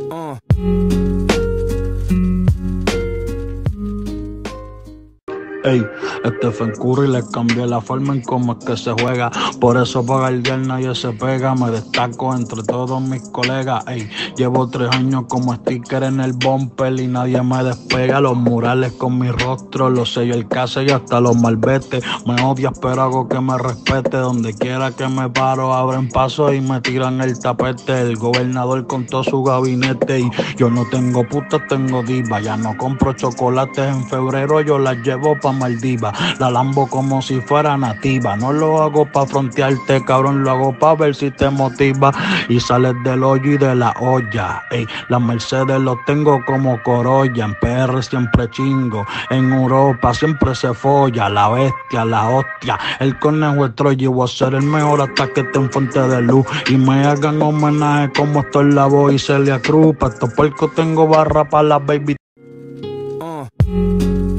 Ey, Stephen Curry le cambié la forma en cómo es que se juega. Por eso para el nadie se pega. Me destaco entre todos mis colegas. Ey, llevo 3 años como sticker en el bumper y nadie me despega. Los murales con mi rostro, los sellos, el case y hasta los malvetes. Me odias pero hago que me respete. Donde quiera que me paro abren paso y me tiran el tapete. El gobernador con todo su gabinete. Y yo no tengo putas, tengo diva. Ya no compro chocolates en febrero, yo las llevo pa' Maldivas. La lambo como si fuera nativa. No lo hago pa' frontearte, cabrón, lo hago pa' ver si te motiva. Y sales del hoyo y de la olla. Ey, las Mercedes los tengo como Corolla. En PR siempre chingo. En Europa siempre se folla. La bestia, la hostia. El conejo es Troya y voy a ser el mejor hasta que esté en fuente de luz. Y me hagan homenaje como estoy la voz y Celia Cruz. Pa' estos puercos tengo barra pa' las baby.